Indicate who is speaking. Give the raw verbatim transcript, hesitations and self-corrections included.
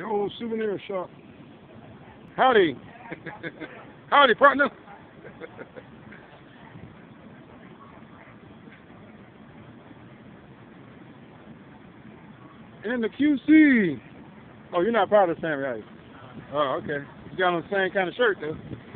Speaker 1: old souvenir shop. Howdy. Howdy, partner. And the Q C. Oh, you're not part of the family, are you? Oh, okay. You got on the same kind of shirt, though.